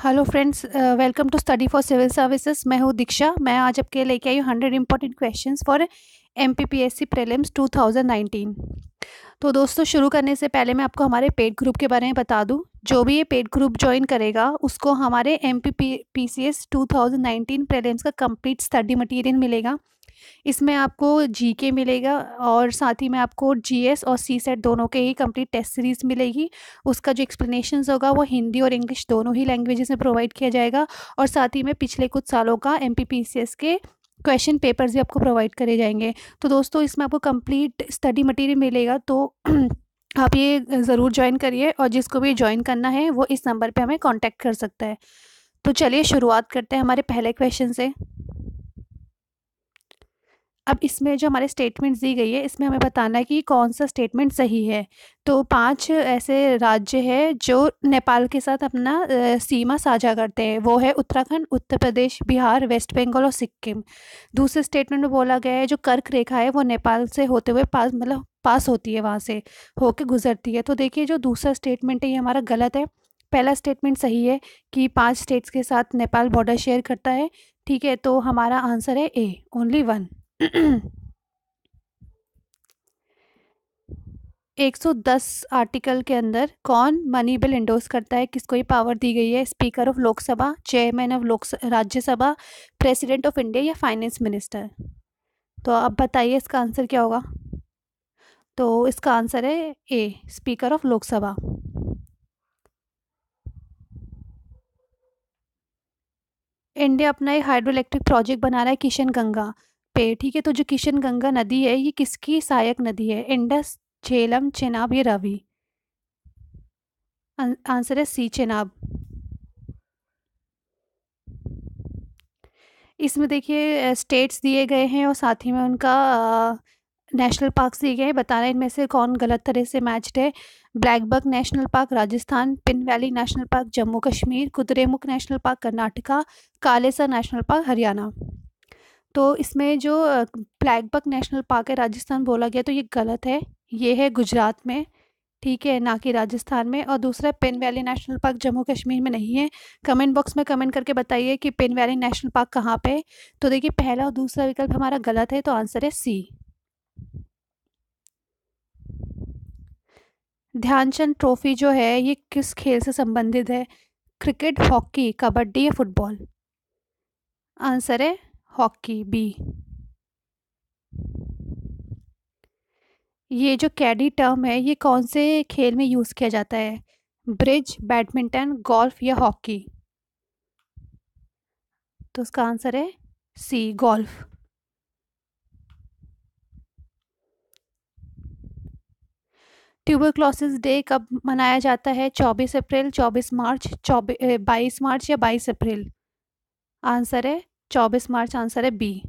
Hello friends, welcome to study for civil services. मैं हूँ दीक्षा। मैं आज आपके लेके आई हूँ 100 important questions for MPPSC prelims 2019। तो दोस्तों, शुरू करने से पहले मैं आपको हमारे पेड ग्रुप के बारे में बता दूं। जो भी ये पेड ग्रुप ज्वाइन करेगा उसको हमारे एमपीपीसीएस 2019 प्रीलिम्स का कंप्लीट स्टडी मटेरियल मिलेगा। इसमें आपको जीके मिलेगा और साथ ही में आपको जीएस और सी सेट दोनों के ही कंप्लीट टेस्ट सीरीज मिलेगी। उसका जो एक्सप्लेनेशंस होगा वो हिंदी और इंग्लिश दोनों ही लैंग्वेजेस में प्रोवाइड किया जाएगा। और साथ ही में पिछले कुछ सालों का एमपीपीसीएस के क्वेश्चन पेपर्स भी आपको प्रोवाइड करे जाएंगे। तो दोस्तों, इसमें आपको कंप्लीट स्टडी मटेरियल मिलेगा, तो आप ये ज़रूर ज्वाइन करिए। और जिसको भी ज्वाइन करना है वो इस नंबर पे हमें कांटेक्ट कर सकता है। तो चलिए शुरुआत करते हैं हमारे पहले क्वेश्चन से। अब इसमें जो हमारे स्टेटमेंट्स दी गई है, इसमें हमें बताना है कि कौन सा स्टेटमेंट सही है। तो 5 ऐसे राज्य हैं जो नेपाल के साथ अपना सीमा साझा करते हैं। वो है उत्तराखंड, उत्तर प्रदेश, बिहार, वेस्ट बंगाल और सिक्किम। दूसरे स्टेटमेंट में बोला गया है जो कर्क रेखा है वो नेपाल से होते हुए पास होती है, वहाँ से होके गुजरती है। तो देखिए, जो दूसरा स्टेटमेंट है ये हमारा गलत है। पहला स्टेटमेंट सही है कि 5 स्टेट्स के साथ नेपाल बॉर्डर शेयर करता है। ठीक है, तो हमारा आंसर है ए, ओनली 1। 110 आर्टिकल के अंदर कौन मनी बिल इंडोर्स करता है? किसको ये पावर दी गई है? Speaker of Lok Sabha, chairman of Rajya Sabha, president of India या फाइनेंस मिनिस्टर? तो अब बताइए इसका आंसर क्या होगा। तो इसका आंसर है A, speaker of Lok Sabha. India अपना एक हाइड्रो इलेक्ट्रिक प्रोजेक्ट बना रहा है किशन गंगा पे। ठीक है, तो जो किशन गंगा नदी है ये किसकी सहायक नदी है? इंडस, झेलम, चेनाब या रावी? आंसर है सी, चेनाब। इसमें देखिए स्टेट्स दिए गए हैं और साथ ही में उनका नेशनल पार्क्स दिए गए हैं। बताना है इनमें से कौन गलत तरह से मैच्ड है। Blackbuck national park Rajasthan, Pin Valley national park Jammu Kashmir, Kudremukh national park Karnataka, Kalesar national park Haryana. तो इसमें जो ब्लैकबक नेशनल पार्क है राजस्थान बोला गया, तो ये गलत है। ये है गुजरात में, ठीक है, ना कि राजस्थान में। और दूसरा, Pin Valley national park Jammu Kashmir में नहीं है। कमेंट बॉक्स में कमेंट करके बताइए कि पिन वैली नेशनल पार्क कहाँ पे है। तो देखिए, पहला और दूसरा विकल्प हमारा गलत है, तो आंसर है सी। ध्यानचंद ट्रॉफी जो है ये किस खेल से संबंधित है? क्रिकेट, हॉकी, कबड्डी या फुटबॉल? आंसर है हॉकी, बी। ये जो कैडी टर्म है ये कौन से खेल में यूज़ किया जाता है? ब्रिज, बैडमिंटन, गोल्फ या हॉकी? तो उसका आंसर है सी, गोल्फ। ट्यूबरक्लोसिस डे कब मनाया जाता है? 24 अप्रैल, 24 मार्च, 22 मार्च या 22 अप्रैल? आंसर है 24 मार्च, आंसर है बी।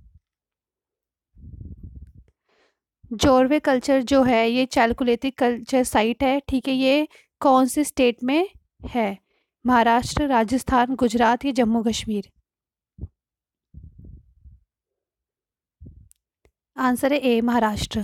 जोरवे कल्चर जो है ये चालकुलेटिक कल्चर साइट है। ठीक है, ये कौन से स्टेट में है? महाराष्ट्र, राजस्थान, गुजरात या जम्मू कश्मीर? आंसर है ए, महाराष्ट्र।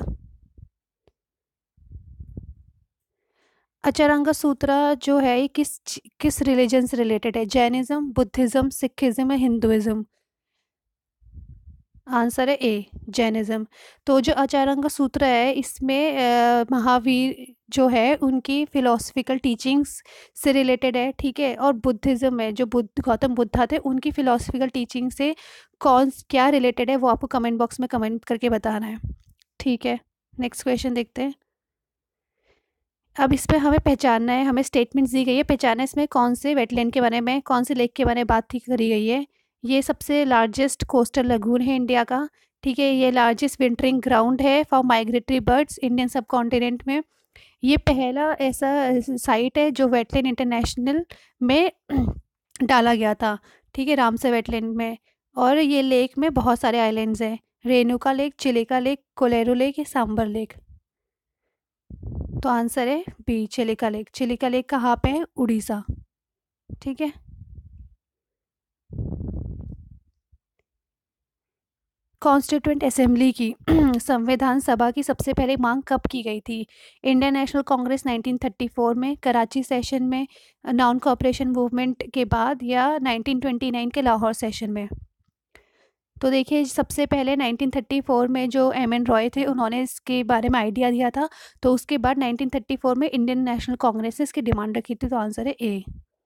अचरंगा सूत्र जो है ये किस रिलीजन से रिलेटेड है? जैनिज्म, बुद्धिज्म, सिखिज्म या हिंदुइज्म? आंसर है ए, जैनिज्म। तो जो आचार्य सूत्र है इसमें महावीर जो है उनकी फिलोसफिकल टीचिंग्स से रिलेटेड है। ठीक है, और बुद्धिज्म है, जो गौतम बुद्धा थे उनकी फिलोसफिकल टीचिंग से कौन क्या रिलेटेड है वो आपको कमेंट बॉक्स में कमेंट करके बताना है। ठीक है, नेक्स्ट क्वेश्चन देखते हैं। अब इस पे हमें पहचानना है, हमें स्टेटमेंट्स दी गई है, पहचानना है इसमें कौन से वेटलैंड के बारे में, कौन से लेक के बारे में बात की करी गई है। ये सबसे लार्जेस्ट कोस्टल लगून है इंडिया का। ठीक है, ये लार्जेस्ट विंटरिंग ग्राउंड है for migratory birds Indian subcontinent में। ये पहला ऐसा साइट है जो वेटलैंड इंटरनेशनल में डाला गया था। ठीक है, रामसर वेटलैंड में। और ये लेक में बहुत सारे आइलैंड्स हैं। Renuka lake, Chilika lake, Kolleru lake या सांबर लेक? तो आंसर है B, Chilika lake. Chilika lake कहाँ पे है? उड़ीसा। ठीक है, कॉन्स्टिट्यूएंट असेंबली की संविधान सभा की सबसे पहले मांग कब की गई थी? इंडियन नेशनल कांग्रेस 1934 में, कराची सेशन में, नॉन कोऑपरेशन मूवमेंट के बाद, या 1929 के लाहौर सेशन में? तो देखिए, सबसे पहले 1934 में जो एम एन रॉय थे उन्होंने इसके बारे में आइडिया दिया था। तो उसके बाद 1934 में इंडियन नेशनल कांग्रेस ने इसकी डिमांड रखी थी। तो आंसर है ए।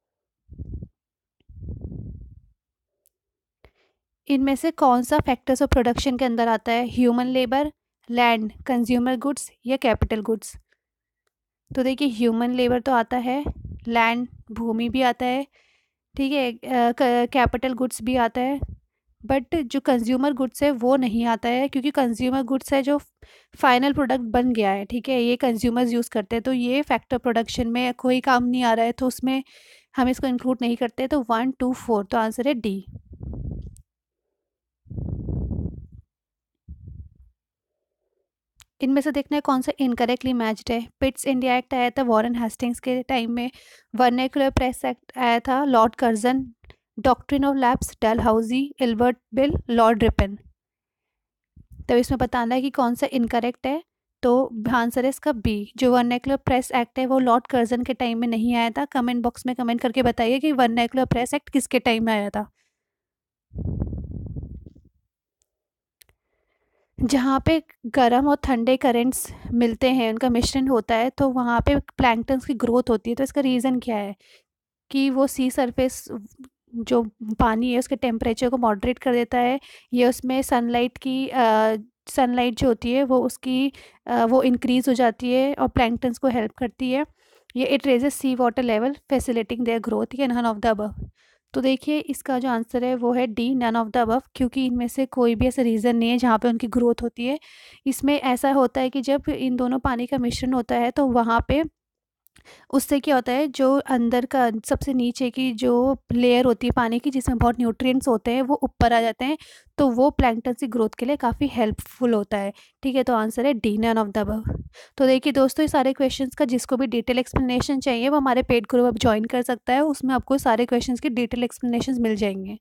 इनमें से कौन सा फैक्टर्स ऑफ प्रोडक्शन के अंदर आता है? Human labour, land, consumer goods या कैपिटल गुड्स? तो देखिए, ह्यूमन लेबर तो आता है, लैंड भूमि भी आता है, ठीक है, कैपिटल गुड्स भी आता है, बट जो कंज्यूमर गुड्स है वो नहीं आता है, क्योंकि कंज्यूमर गुड्स है जो फाइनल प्रोडक्ट बन गया है, ठीक है, ये कंज्यूमर्स यूज़ करते हैं, तो ये फैक्टर प्रोडक्शन में कोई काम नहीं आ रहा है, तो उसमें हम इसको इंक्लूड नहीं करते। तो 1 2 4, तो आंसर है डी। इनमें से देखना है कौन सा इनकरेक्टली मैच्ड है। पिट्स इंडिया एक्ट आया था वॉरेन हेस्टिंग्स के टाइम में, वर्नेकुलर प्रेस एक्ट आया था lord Curzon, doctrine of lapse Dalhousie, Ilbert bill, lord Ripon. तो इसमें बताना है कि कौन सा इनकरेक्ट है। तो आंसर है इसका बी, जो वर्नेकुलर प्रेस एक्ट है वो लॉर्ड कर्जन के टाइम में नहीं आया था। कमेंट बॉक्स में कमेंट करके बताइए कि वर्नेकुलर प्रेस एक्ट किसके टाइम में आया था। जहाँ पे गर्म और ठंडे करंट्स मिलते हैं, उनका मिश्रण होता है, तो वहाँ पे प्लैंक्टन्स की ग्रोथ होती है। तो इसका रीज़न क्या है? कि वो सी सरफेस जो पानी है उसके टेम्परेचर को मॉडरेट कर देता है, ये उसमें सनलाइट जो होती है वो उसकी वो इंक्रीज़ हो जाती है और प्लैंक्टन्स को हेल्प करती है। ये it raises sea water level facilitating their growth, या नन ऑफ द अबव? तो देखिए, इसका जो आंसर है वो है D, none of the above, क्योंकि इनमें से कोई भी ऐसा रीज़न नहीं है जहाँ पे उनकी ग्रोथ होती है। इसमें ऐसा होता है कि जब इन दोनों पानी का मिश्रण होता है तो वहाँ पे उससे क्या होता है, जो अंदर का सबसे नीचे की जो लेयर होती है पानी की जिसमें बहुत न्यूट्रिएंट्स होते हैं वो ऊपर आ जाते हैं, तो वो प्लैंक्टन की ग्रोथ के लिए काफ़ी हेल्पफुल होता है। ठीक है, तो आंसर है D, none of the above. तो देखिए दोस्तों, ये सारे क्वेश्चंस का जिसको भी डिटेल एक्सप्लेनेशन चाहिए वो हमारे पेड ग्रुप अब ज्वाइन कर सकता है, उसमें आपको सारे क्वेश्चंस की डिटेल एक्सप्लेनेशन मिल जाएंगे।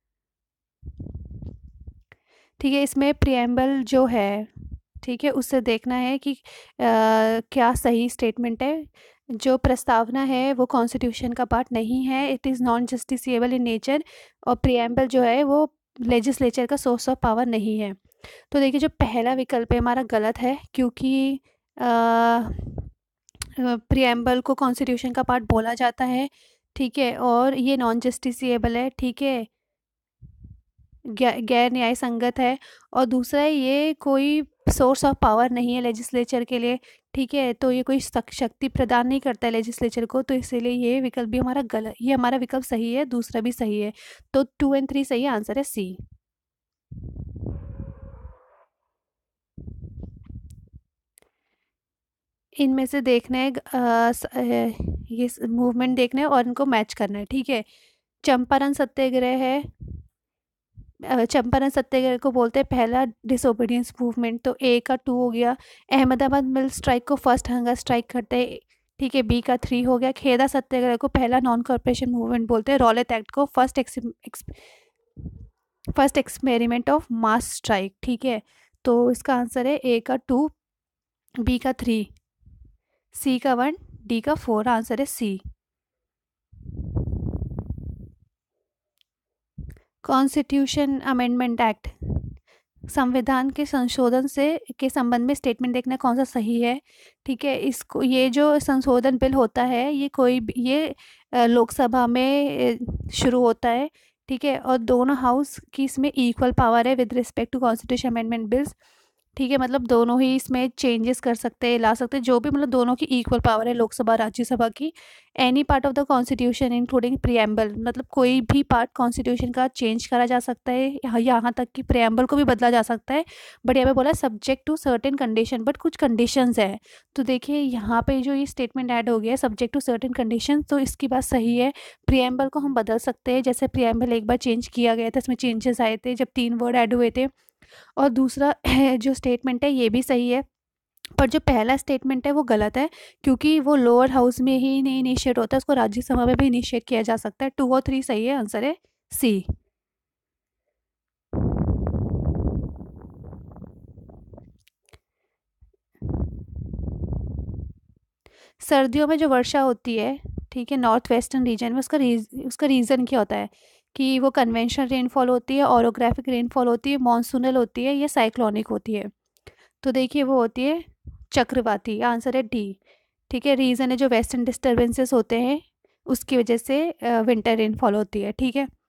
ठीक है, इसमें प्रियम्बल जो है, ठीक है, उससे देखना है कि क्या सही स्टेटमेंट है। जो प्रस्तावना है वो कॉन्स्टिट्यूशन का पार्ट नहीं है, it is non justiciable in nature, और प्रियम्बल जो है वो लेजिस्लेचर का सोर्स ऑफ पावर नहीं है। तो देखिए, जो पहला विकल्प है हमारा गलत है, क्योंकि प्रियम्बल को कॉन्स्टिट्यूशन का पार्ट बोला जाता है, ठीक है, और ये नॉन जस्टिसिएबल है, ठीक है, गैर न्याय संगत है, और दूसरा है ये कोई सोर्स ऑफ पावर नहीं है लेजिस्लेचर के लिए, ठीक है, तो ये कोई शक्ति प्रदान नहीं करता है लेजिस्लेचर को, तो इसीलिए ये विकल्प भी हमारा गलत, ये हमारा विकल्प सही है, दूसरा भी सही है। तो 2 और 3 सही है, आंसर है सी। इनमें से देखना है ये मूवमेंट देखना है और इनको मैच करना है, ठीक है। चंपारण सत्याग्रह है, चंपारण सत्याग्रह को बोलते हैं पहला डिसोबीडियंस मूवमेंट, तो ए का 2 हो गया। अहमदाबाद मिल स्ट्राइक को फर्स्ट हंगर स्ट्राइक करते हैं, ठीक है, बी का 3 हो गया। खेदा सत्याग्रह को पहला नॉन कॉर्पोरेशन मूवमेंट बोलते हैं। रॉलेट एक्ट को first experiment of mass strike, ठीक है, तो इसका आंसर है ए का 2, बी का 3, सी का 1, डी का 4, आंसर है सी। कॉन्स्टिट्यूशन अमेंडमेंट एक्ट, संविधान के संशोधन से के संबंध में स्टेटमेंट देखना कौन सा सही है, ठीक है। इसको, ये जो संशोधन बिल होता है ये ये लोकसभा में शुरू होता है, ठीक है, और दोनों हाउस की इसमें इक्वल पावर है with respect to constitution amendment bills, ठीक है, मतलब दोनों ही इसमें चेंजेस कर सकते हैं, ला सकते हैं, जो भी, मतलब दोनों की इक्वल पावर है लोकसभा राज्यसभा की। Any part of the constitution including preamble, मतलब कोई भी पार्ट कॉन्स्टिट्यूशन का चेंज करा जा सकता है, यहाँ तक कि प्रियम्बल को भी बदला जा सकता है, बट यहाँ पे बोला subject to certain condition, but कुछ कंडीशंस है। तो देखिए, यहाँ पे जो ये स्टेटमेंट ऐड हो गया है सब्जेक्ट टू सर्टेन कंडीशन, तो इसकी बात सही है। प्रियम्बल को हम बदल सकते हैं, जैसे प्रियम्बल एक बार चेंज किया गया था, इसमें चेंजेस आए थे जब 3 वर्ड ऐड हुए थे। और दूसरा जो स्टेटमेंट है ये भी सही है, पर जो पहला स्टेटमेंट है वो गलत है, क्योंकि वो लोअर हाउस में ही नहीं इनिशिएट होता, उसको राज्यसभा में भी इनिशिएट किया जा सकता है। 2 और 3 सही है, आंसर है सी। सर्दियों में जो वर्षा होती है, ठीक है, नॉर्थ वेस्टर्न रीजन में, उसका रीज़न क्या होता है कि वो कन्वेंशनल रेनफॉल होती है, ओरोग्राफिक रेनफॉल होती है, मॉनसूनल होती है या साइक्लोनिक होती है? तो देखिए वो होती है चक्रवाती। आंसर है डी। ठीक है, रीज़न है जो वेस्टर्न डिस्टर्बेंसेस होते हैं उसकी वजह से विंटर रेनफॉल होती है। ठीक है,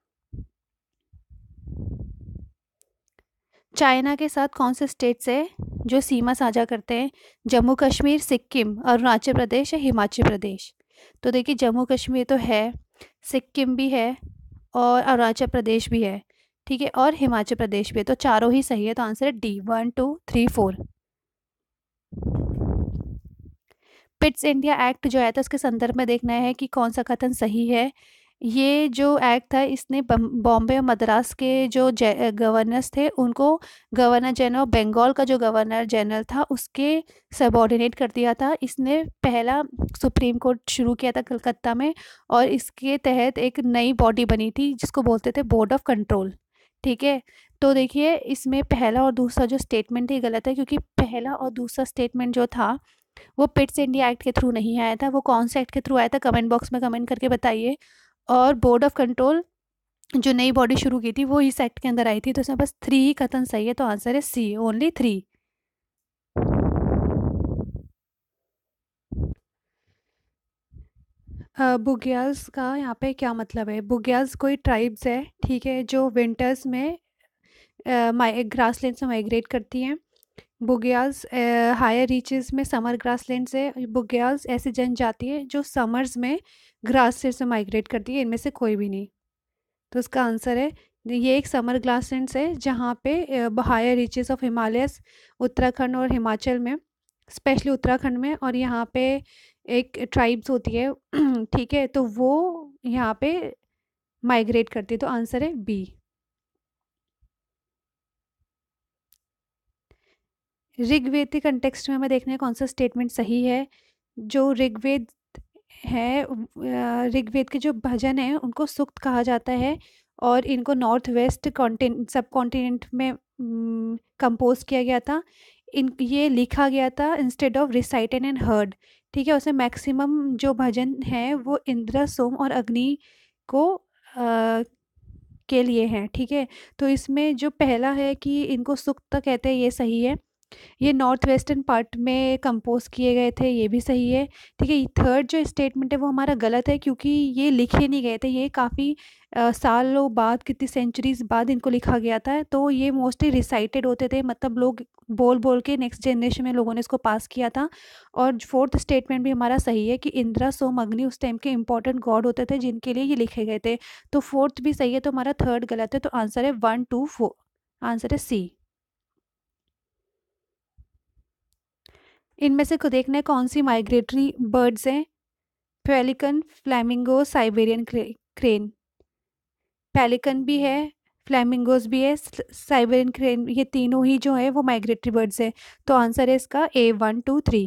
चाइना के साथ कौन से स्टेट्स है जो सीमा साझा करते हैं? जम्मू कश्मीर, सिक्किम, अरुणाचल प्रदेश या हिमाचल प्रदेश? तो देखिए जम्मू कश्मीर तो है, सिक्किम भी है और अरुणाचल प्रदेश भी है, ठीक है, और हिमाचल प्रदेश भी है। तो चारों ही सही है, तो आंसर है डी, 1 2 3 4। पिट्स इंडिया एक्ट जो है तो उसके संदर्भ में देखना है कि कौन सा कथन सही है। ये जो एक्ट था इसने बॉम्बे और मद्रास के जो गवर्नर्स थे उनको गवर्नर जनरल ऑफ बंगाल का जो गवर्नर जनरल था उसके सबॉर्डिनेट कर दिया था। इसने पहला सुप्रीम कोर्ट शुरू किया था कलकत्ता में, और इसके तहत एक नई बॉडी बनी थी जिसको बोलते थे बोर्ड ऑफ कंट्रोल। ठीक है, तो देखिए इसमें पहला और दूसरा जो स्टेटमेंट है गलत है, क्योंकि पहला और दूसरा स्टेटमेंट जो था वो पिट्स इंडिया एक्ट के थ्रू नहीं आया था। वो कौन से एक्ट के थ्रू आया था, कमेंट बॉक्स में कमेंट करके बताइए। और बोर्ड ऑफ कंट्रोल जो नई बॉडी शुरू की थी वो इस एक्ट के अंदर आई थी। तो इसमें बस 3 ही कथन सही है, तो आंसर है सी, ओनली 3। बुग्याल्स का यहाँ पे क्या मतलब है? बुग्याल्स कोई ट्राइब्स है, ठीक है, जो विंटर्स में ग्रासलैंड से माइग्रेट करती हैं। बुग्याल्स हायर रीचेस में समर ग्रासलैंड से, बुग्याल्स ऐसी जनजाति है जो समर्स में ग्रास से माइग्रेट करती है। इनमें से कोई भी नहीं। तो इसका आंसर है, ये एक समर ग्रासलैंड्स है जहाँ पे higher reaches of Himalayas, Uttarakhand और हिमाचल में, स्पेशली उत्तराखंड में, और यहाँ पे एक ट्राइब्स होती है ठीक है, तो वो यहाँ पे माइग्रेट करती है। तो आंसर है बी। ऋग्वेद के कंटेक्स्ट में हमें देखना है कौन सा स्टेटमेंट सही है। जो ऋग्वेद है, ऋग्वेद के जो भजन है उनको सूक्त कहा जाता है, और इनको north west continent, subcontinent में कंपोज किया गया था। इन ये लिखा गया था instead of recited and heard. ठीक है, उसमें मैक्सिमम जो भजन है वो इंद्र, सोम और अग्नि को के लिए हैं। ठीक है, तो इसमें जो पहला है कि इनको सूक्त कहते हैं, ये सही है। ये नॉर्थ वेस्टर्न पार्ट में कंपोज किए गए थे, ये भी सही है। ठीक है, थर्ड जो स्टेटमेंट है वो हमारा गलत है, क्योंकि ये लिखे नहीं गए थे, ये काफ़ी सालों बाद, कितनी सेंचुरीज बाद इनको लिखा गया था। तो ये मोस्टली रिसाइटेड होते थे, मतलब लोग बोल बोल के नेक्स्ट जनरेशन में लोगों ने इसको पास किया था। और फोर्थ स्टेटमेंट भी हमारा सही है कि इंद्रा, सोम, अग्नि उस टाइम के इंपॉर्टेंट गॉड होते थे जिनके लिए ये लिखे गए थे। तो फोर्थ भी सही है, तो हमारा थर्ड गलत है। तो आंसर है 1 2 4, आंसर है सी। इनमें से को देखना है कौन सी माइग्रेटरी बर्ड्स हैं। Pelican, flamingo, Siberian crane. Pelican भी है, फ्लैमिंगोज भी है, साइबेरियन क्रेन, ये तीनों ही जो है वो माइग्रेटरी बर्ड्स है। तो आंसर है इसका ए, 1 2 3।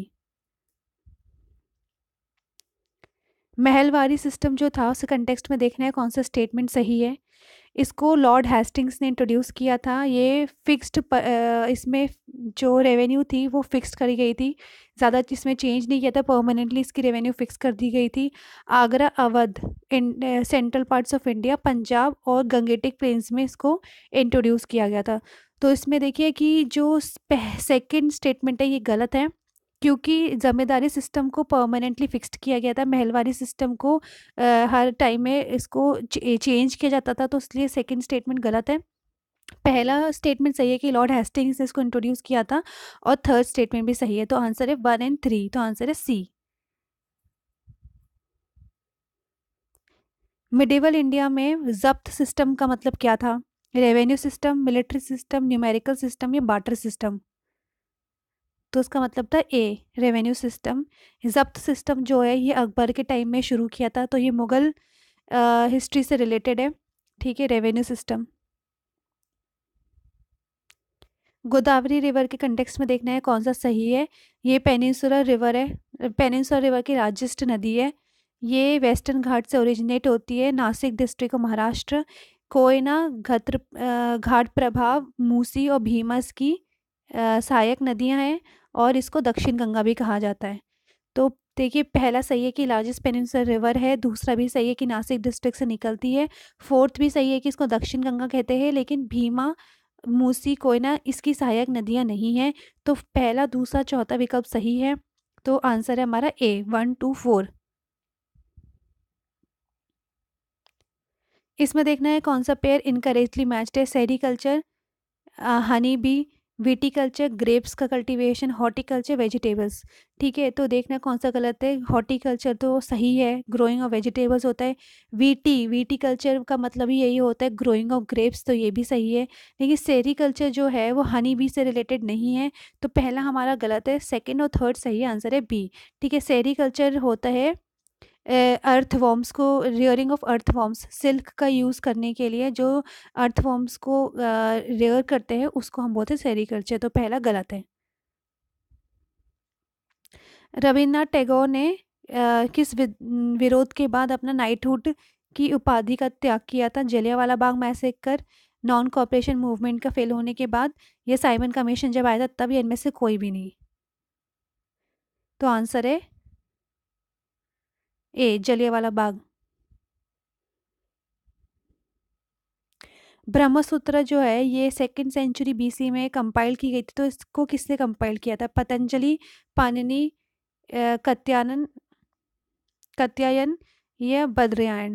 महलवारी सिस्टम जो था उस कंटेक्स्ट में देखना है कौन सा स्टेटमेंट सही है। इसको लॉर्ड हेस्टिंग्स ने इंट्रोड्यूस किया था। ये फिक्स्ड इसमें जो रेवेन्यू थी वो फिक्स करी गई थी, ज़्यादा इसमें चेंज नहीं किया था, परमानेंटली इसकी रेवेन्यू फिक्स कर दी गई थी। Agra, Awadh, central parts of India, Punjab और गंगेटिक प्लेन्स में इसको इंट्रोड्यूस किया गया था। तो इसमें देखिए कि जो सेकंड स्टेटमेंट है ये गलत है, क्योंकि ज़मींदारी सिस्टम को परमानेंटली फिक्स्ड किया गया था, महलवारी सिस्टम को हर टाइम में इसको चेंज किया जाता था। तो इसलिए सेकंड स्टेटमेंट गलत है। पहला स्टेटमेंट सही है कि लॉर्ड हेस्टिंग्स ने इसको इंट्रोड्यूस किया था, और थर्ड स्टेटमेंट भी सही है। तो आंसर है 1 और 3, तो आंसर है सी। मिडिवल इंडिया में जब्त सिस्टम का मतलब क्या था? Revenue system, military system, numerical system या बार्टर सिस्टम? तो इसका मतलब था A, revenue system. Zabt system जो है ये अकबर के टाइम में शुरू किया था, तो ये मुग़ल हिस्ट्री से रिलेटेड है। ठीक है, रेवेन्यू सिस्टम। गोदावरी रिवर के कंटेक्स्ट में देखना है कौन सा सही है। ये पेनिनसुलर रिवर है, पेनिनसुलर रिवर की लार्जेस्ट नदी है। ये वेस्टर्न घाट से ओरिजिनेट होती है, Nashik district of Maharashtra. Koyna, Ghatprabha, Musi और भीमस की सहायक नदियां हैं, और इसको दक्षिण गंगा भी कहा जाता है। तो देखिए, पहला सही है कि लार्जेस्ट पेनिनसुलर रिवर है, दूसरा भी सही है कि नासिक डिस्ट्रिक्ट से निकलती है, फोर्थ भी सही है कि इसको दक्षिण गंगा कहते हैं, लेकिन भीमा, मूसी, कोयना इसकी सहायक नदियाँ नहीं हैं। तो पहला, दूसरा, चौथा विकल्प सही है। तो आंसर है हमारा ए, 1, 2, 4। इसमें देखना है कौन सा पेयर इनकरेक्टली मैच्ड है। Sericulture, honey bee, viticulture, grapes का कल्टीवेशन, हॉर्टिकल्चर, वेजिटेबल्स। ठीक है, तो देखना कौन सा गलत है। हॉर्टिकल्चर तो सही है, ग्रोइंग ऑफ वेजिटेबल्स होता है। विटिकल्चर का मतलब ही यही होता है, ग्रोइंग ऑफ ग्रेप्स, तो ये भी सही है। लेकिन सेरिकल्चर जो है वो हनी बी से रिलेटेड नहीं है, तो पहला हमारा गलत है। सेकेंड और थर्ड सही आंसर है बी। ठीक है, सेरिकल्चर होता है अर्थवॉर्म्स को, रियरिंग ऑफ अर्थवॉर्म्स, सिल्क का यूज़ करने के लिए जो अर्थवॉर्म्स को रेयर करते हैं उसको हम बोलते हैं सेरिकल्चर, तो पहला गलत है। रविन्द्रनाथ टैगोर ने किस विरोध के बाद अपना नाइटहुड की उपाधि का त्याग किया था। Jallianwala Bagh massacre, non cooperation movement का फेल होने के बाद, या साइमन कमीशन जब आया था तब, या इनमें से कोई भी नहीं। तो आंसर है ए, जलियांवाला बाग। ब्रह्मसूत्र जो है ये सेकंड सेंचुरी बीसी में कंपाइल की गई थी, तो इसको किसने कंपाइल किया था। पतंजलि, पाणिनि, कत्यायन, कत्यायन या बद्रयायन।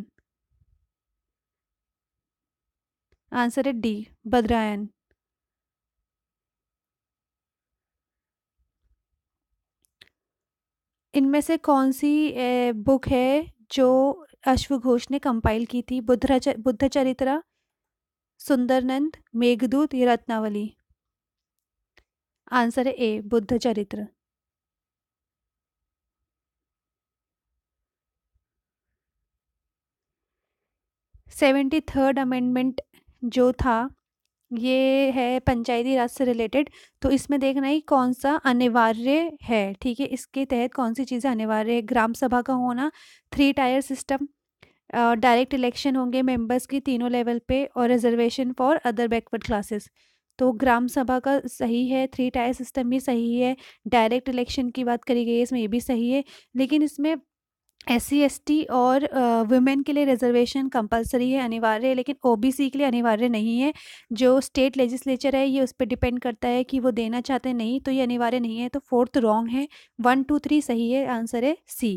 आंसर है डी, बद्रायन। इनमें से कौन सी बुक है जो अश्वघोष ने कंपाइल की थी। बुद्ध चरित्रा, सुंदरनंद, मेघदूत या रत्नावली। आंसर है ए, बुद्ध चरित्र। 73rd अमेंडमेंट जो था ये है पंचायती राज से रिलेटेड, तो इसमें देखना है कौन सा अनिवार्य है। ठीक है, इसके तहत कौन सी चीज़ें अनिवार्य है। ग्राम सभा का होना, 3 टायर सिस्टम, डायरेक्ट इलेक्शन होंगे मेंबर्स की तीनों लेवल पे, और reservation for other backward classes. तो ग्राम सभा का सही है, 3 टायर सिस्टम भी सही है, डायरेक्ट इलेक्शन की बात करी गई है इसमें, ये भी सही है। लेकिन इसमें SC ST और वुमेन के लिए रिजर्वेशन कंपलसरी है, अनिवार्य है, लेकिन OBC के लिए अनिवार्य नहीं है। जो स्टेट लेजिस्लेचर है ये उस पर डिपेंड करता है कि वो देना चाहते हैं, नहीं तो ये अनिवार्य नहीं है। तो फोर्थ रॉन्ग है, 1, 2, 3 सही है, आंसर है सी।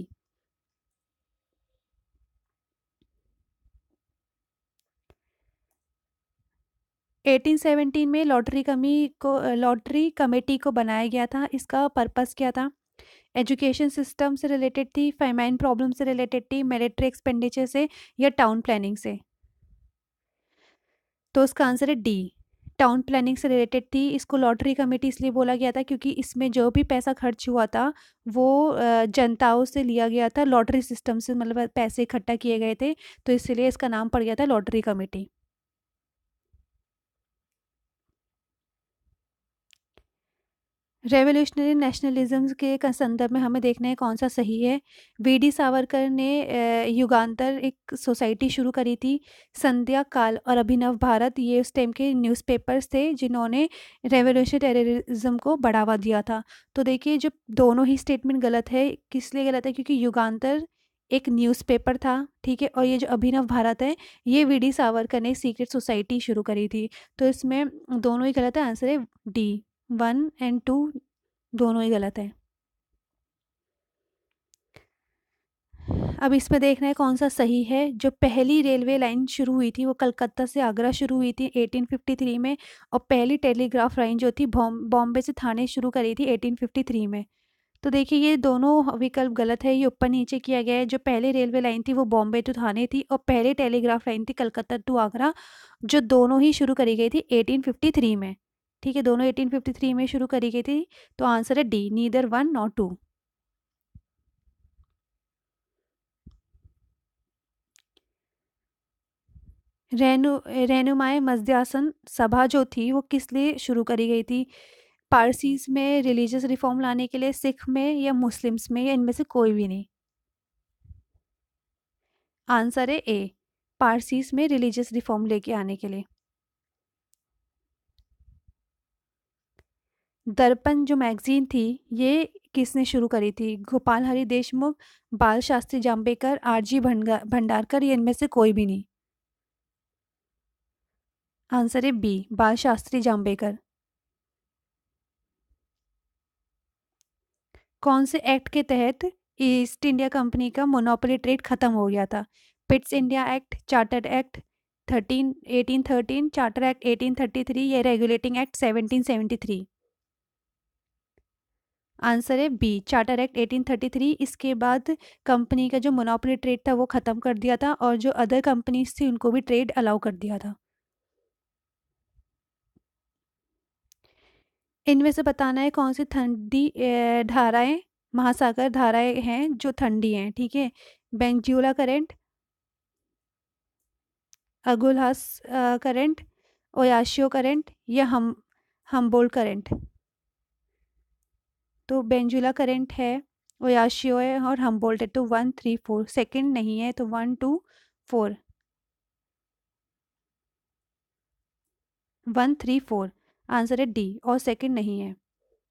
1817 में लॉटरी कमेटी को बनाया गया था। इसका पर्पस क्या था। एजुकेशन सिस्टम से रिलेटेड थी, फाइनाइन प्रॉब्लम से रिलेटेड थी, मिलिट्री एक्सपेंडिचर से, या टाउन प्लानिंग से। तो इसका आंसर है डी, टाउन प्लानिंग से रिलेटेड थी। इसको लॉटरी कमेटी इसलिए बोला गया था क्योंकि इसमें जो भी पैसा खर्च हुआ था वो जनताओं से लिया गया था, लॉटरी सिस्टम से, मतलब पैसे इकट्ठा किए गए थे, तो इसलिए इसका नाम पड़ गया था लॉटरी कमेटी। रेवोल्यूशनरी नेशनलिज्म के संदर्भ में हमें देखना है कौन सा सही है। वीडी सावरकर ने युगांतर एक सोसाइटी शुरू करी थी। संध्या काल और अभिनव भारत ये उस टाइम के न्यूज़पेपर्स थे जिन्होंने रेवोल्यूशनरी टेररिज्म को बढ़ावा दिया था। तो देखिए जो दोनों ही स्टेटमेंट गलत है। किस लिए गलत है, क्योंकि युगांतर एक न्यूज़पेपर था, ठीक है, और ये जो अभिनव भारत है ये वीडी सावरकर ने एक सीक्रेट सोसाइटी शुरू करी थी। तो इसमें दोनों ही गलत है, आंसर है डी, 1 और 2 दोनों ही गलत है। अब इसमें देखना है कौन सा सही है। जो पहली रेलवे लाइन शुरू हुई थी वो कलकत्ता से आगरा शुरू हुई थी 1853 में, और पहली टेलीग्राफ लाइन जो थी बॉम्बे से थाने शुरू करी थी 1853 में। तो देखिए ये दोनों विकल्प गलत है, ये ऊपर नीचे किया गया है। जो पहली रेलवे लाइन थी वो बॉम्बे टू थाने थी, और पहली टेलीग्राफ लाइन थी कलकत्ता टू आगरा, जो दोनों ही शुरू करी गई थी 1853 में। ठीक है, दोनों 1853 में शुरू करी गई थी। तो आंसर है D, neither 1 not 2। Rahnumai Mazdayasnan Sabha जो थी वो किस लिए शुरू करी गई थी। पारसीज में रिलीजियस रिफॉर्म लाने के लिए, सिख में, या मुस्लिम्स में, या इनमें से कोई भी नहीं। आंसर है ए, पारसीज में रिलीजियस रिफॉर्म लेके आने के लिए। दर्पण जो मैगजीन थी ये किसने शुरू करी थी? गोपाल हरि देशमुख, बाल शास्त्री जाम्बेकर, आरजी भंडारकर, या इनमें से कोई भी नहीं? आंसर है बी, बाल शास्त्री जाम्बेकर। कौन से एक्ट के तहत ईस्ट इंडिया कंपनी का मोनोपोली ट्रेड खत्म हो गया था? Pitt's India Act, Charter Act 1813, Charter Act 1833, या रेगुलेटिंग एक्ट 1773? आंसर है बी, चार्टर एक्ट 1833। इसके बाद कंपनी का जो मोनोपोली ट्रेड था वो ख़त्म कर दिया था, और जो अदर कंपनीज थी उनको भी ट्रेड अलाउ कर दिया था। इनमें से बताना है कौन सी ठंडी धाराएं, महासागर धाराएं हैं जो ठंडी हैं, ठीक है? Benguela current, Agulhas current, Oyashio current, या हमबोल्ट करंट? तो बेंजुला करंट है, ओयाशियो है, और हमबोल्ट है। तो 1 3 4, सेकंड नहीं है, तो 1 2 4, 1 3 4। आंसर है डी, और सेकंड नहीं है।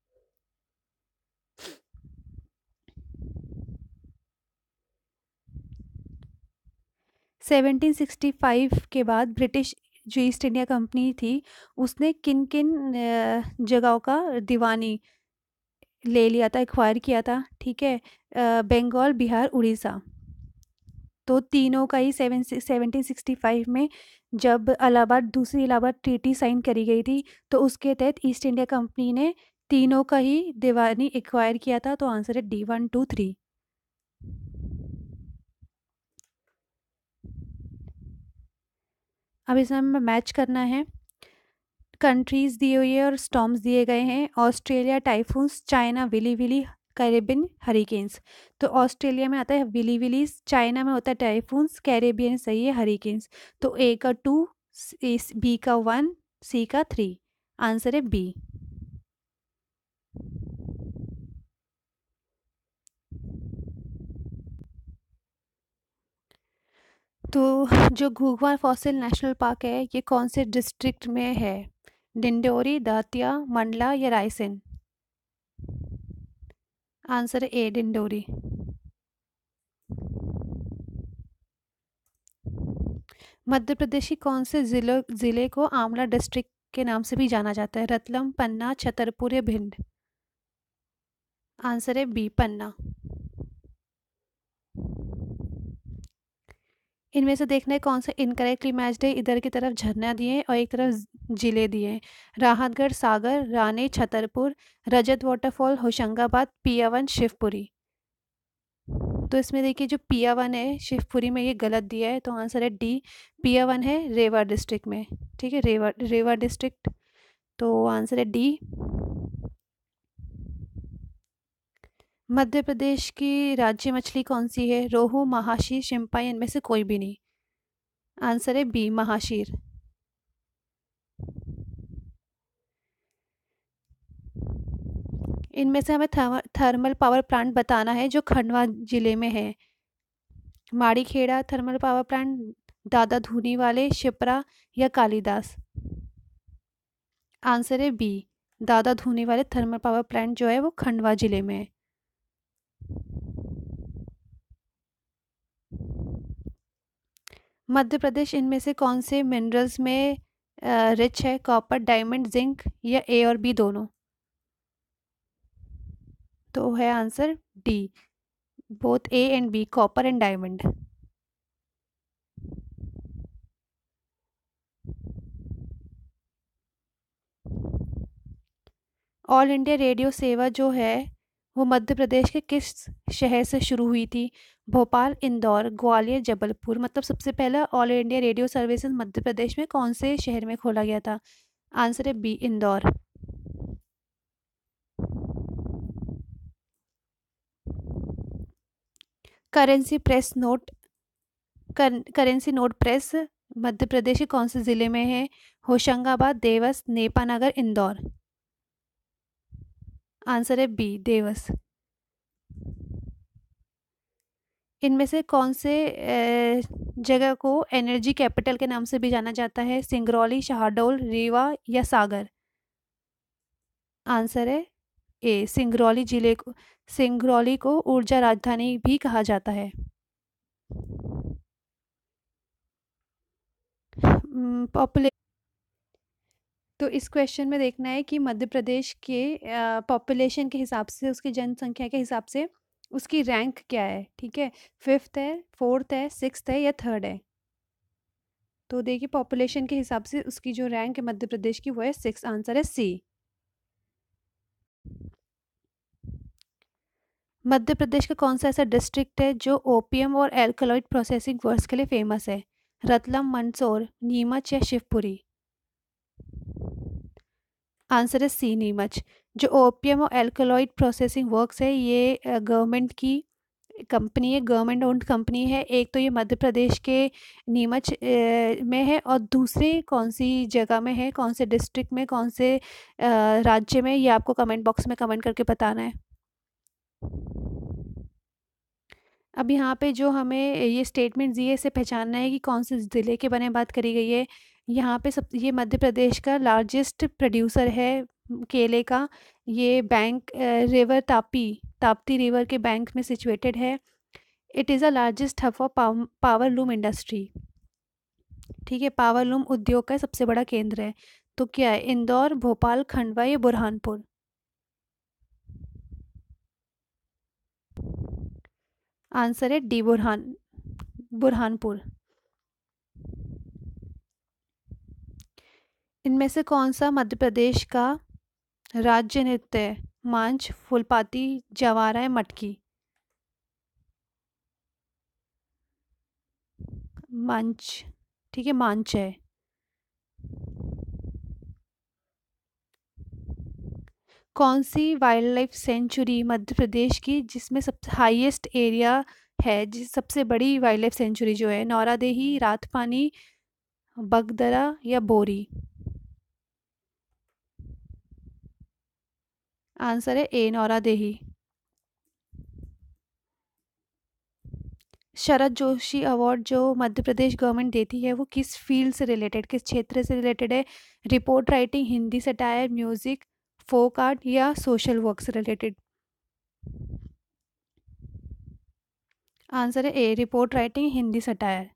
1765 के बाद ब्रिटिश जो ईस्ट इंडिया कंपनी थी उसने किन किन जगहों का दीवानी ले लिया था, एक्वायर किया था, ठीक है? बंगाल, बिहार, उड़ीसा। तो तीनों का ही 1765 में जब इलाहाबाद, दूसरी इलाहाबाद ट्रीटी साइन करी गई थी, तो उसके तहत ईस्ट इंडिया कंपनी ने तीनों का ही दीवानी एक्वायर किया था। तो आंसर है डी, 1 2 3। अब इसमें हमें मैच करना है। कंट्रीज दिए हुए हैं और स्टॉर्म्स दिए गए हैं। Australia typhoons, China willy willy, Caribbean hurricanes. तो ऑस्ट्रेलिया में आता है विली विलीज, चाइना में होता है टाइफून्स, कैरेबियन सही है हरिकेन्स। तो ए का 2, बी का 1, सी का 3। आंसर है बी। तो जो घुघुआ फॉसिल नेशनल पार्क है ये कौन से डिस्ट्रिक्ट में है? डिंडोरी, दातिया, मंडला, या रायसेन? आंसर है ए, डिंडोरी। मध्य प्रदेश के कौन से जिले को आंवला डिस्ट्रिक्ट के नाम से भी जाना जाता है? रतलाम, पन्ना, छतरपुर, या भिंड? आंसर है बी, पन्ना। इनमें से देखना है कौन सा इनकरेक्टली मैच्ड है। इधर की तरफ झरना दिए हैं और एक तरफ जिले दिए हैं। राहतगढ़, सागर, रानी, छतरपुर, रजत वाटरफॉल, होशंगाबाद, पियावन, शिवपुरी। तो इसमें देखिए जो पियावन है शिवपुरी में, ये गलत दिया है, तो आंसर है डी, पियावन है रेवा डिस्ट्रिक्ट में, ठीक है? रेवा, रेवा डिस्ट्रिक्ट। तो आंसर है डी। मध्य प्रदेश की राज्य मछली कौन सी है? रोहू, महाशीर, शिम्पाई, इनमें से कोई भी नहीं? आंसर है बी, महाशीर। इनमें से हमें थर्मल पावर प्लांट बताना है जो खंडवा जिले में है। माड़ीखेड़ा थर्मल पावर प्लांट, दादा धूनी वाले, शिप्रा, या कालीदास? आंसर है बी, दादा धूनी वाले थर्मल पावर प्लांट जो है वो खंडवा जिले में है। मध्य प्रदेश इनमें से कौन से मिनरल्स में रिच है? कॉपर, डायमंड, जिंक, या ए और बी दोनों? तो है answer D, both A and B, copper and diamond. All India Radio सेवा जो है वो मध्य प्रदेश के किस शहर से शुरू हुई थी? भोपाल, इंदौर, ग्वालियर, जबलपुर। मतलब सबसे पहला All India Radio services Madhya Pradesh में कौन से शहर में खोला गया था? आंसर है B, Indore. Currency press note, currency note press Madhya Pradesh के कौन से ज़िले में है? होशंगाबाद, देवस, नेपानगर, इंदौर? आंसर है बी, देवस। इनमें से कौन से जगह को एनर्जी कैपिटल के नाम से भी जाना जाता है? सिंगरौली, शहडोल, रीवा, या सागर? आंसर है ए सिंगरौली को ऊर्जा राजधानी भी कहा जाता है। पॉपुले तो इस क्वेश्चन में देखना है कि मध्य प्रदेश के पॉपुलेशन के हिसाब से, उसकी जनसंख्या के हिसाब से उसकी रैंक क्या है, ठीक है। फिफ्थ है, फोर्थ है, सिक्स्थ है या थर्ड है। तो देखिए पॉपुलेशन के हिसाब से उसकी जो रैंक है मध्य प्रदेश की वो है सिक्स, आंसर है सी। मध्य प्रदेश का कौन सा ऐसा डिस्ट्रिक्ट है जो ओपीएम और एल्कलॉइड प्रोसेसिंग वर्क्स के लिए फेमस है? रतलम, मंदसौर, नीमच या शिवपुरी। आंसर है सी, नीमच। जो ओपीएम और एल्कलॉइड प्रोसेसिंग वर्क्स है ये गवर्नमेंट की कंपनी है, गवर्नमेंट ओन्ड कंपनी है। एक तो ये मध्य प्रदेश के नीमच में है, और दूसरी कौन सी जगह में है, कौन से डिस्ट्रिक्ट में, कौन से राज्य में, ये आपको कमेंट बॉक्स में कमेंट करके बताना है। अब यहाँ पे जो हमें ये स्टेटमेंट दिए इसे पहचानना है कि कौन से ज़िले के बारे में बात करी गई है। यहाँ पे सब ये मध्य प्रदेश का लार्जेस्ट प्रोड्यूसर है केले का। ये बैंक रिवर ताप्ती रिवर के बैंक में सिचुएटेड है। It is a largest hub for power loom industry. ठीक है, पावर लूम उद्योग का सबसे बड़ा केंद्र है। तो क्या है, इंदौर, भोपाल, खंडवा या बुरहानपुर। आंसर है डी, बुरहानपुर। इनमें से कौन सा मध्य प्रदेश का राज्य नृत्य है? मांझ, फुलपाती, जवारा है, मटकी। मंच, ठीक है, मांझ है। कौन सी wildlife sanctuary Madhya Pradesh की जिसमें सबसे हाईएस्ट एरिया है, जिस सबसे बड़ी वाइल्ड लाइफ सेंचुरी जो है? नौरादेही, रातपानी, बगदरा या बोरी। आंसर है ए, नौरादेही। शरद जोशी अवार्ड जो मध्य प्रदेश गवर्नमेंट देती है वो किस फील्ड से रिलेटेड, किस क्षेत्र से रिलेटेड है? Report writing, Hindi satire, music, folk art या सोशल वर्क से रिलेटेड। आंसर है A, report writing, Hindi satire.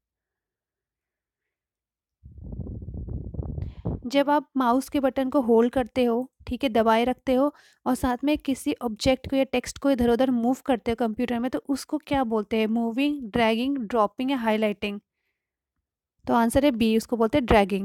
जब आप माउस के बटन को होल्ड करते हो, ठीक है, दबाए रखते हो, और साथ में किसी ऑब्जेक्ट को या टेक्स्ट को इधर उधर मूव करते हो कंप्यूटर में, तो उसको क्या बोलते हैं? मूविंग, ड्रैगिंग, ड्रॉपिंग या हाईलाइटिंग। तो आंसर है बी, उसको बोलते हैं ड्रैगिंग।